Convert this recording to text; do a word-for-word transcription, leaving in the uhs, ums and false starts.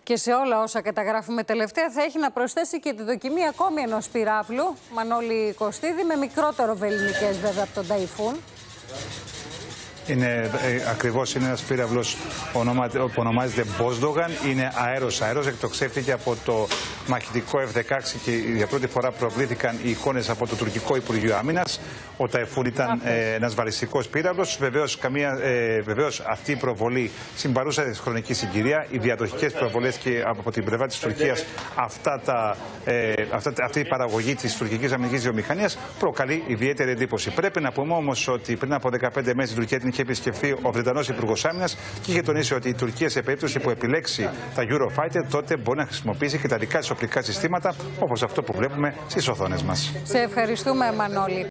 Και σε όλα όσα καταγράφουμε τελευταία θα έχει να προσθέσει και τη δοκιμή ακόμη ενός πυράβλου, Μανώλη Κωστίδη, με μικρότερο βελληνικές βέβαια από τον Ταϊφούν. Είναι ε, ακριβώς είναι ένας πύραυλος που ονομάζεται Μπόσντογαν. Είναι αέρος αέρος, εκτοξεύτηκε από το μαχητικό εφ δεκαέξι και για πρώτη φορά προβλήθηκαν οι εικόνες από το τουρκικό Υπουργείο Άμυνας. Ο Ταϊφούν ήταν ε, ένας βαλιστικός πύραυλος. Βεβαίως, καμία, ε, βεβαίως αυτή η προβολή στην παρούσα χρονική συγκυρία, οι διαδοχικές προβολές και από την πλευρά της Τουρκίας, αυτά τα, ε, αυτά, αυτή η παραγωγή της τουρκικής αμυντικής βιομηχανίας προκαλεί ιδιαίτερη εντύπωση. Πρέπει να πούμε όμως ότι πριν από δεκαπέντε μέρες η Τουρκία την είχε επισκεφθεί ο Βρετανός Υπουργός Άμυνας και είχε τονίσει ότι η Τουρκία, σε περίπτωση που επιλέξει τα Eurofighter, τότε μπορεί να χρησιμοποιήσει και τα δικά της οπλικά συστήματα, όπως αυτό που βλέπουμε στις οθόνες μας. Σε ευχαριστούμε, Μανώλη.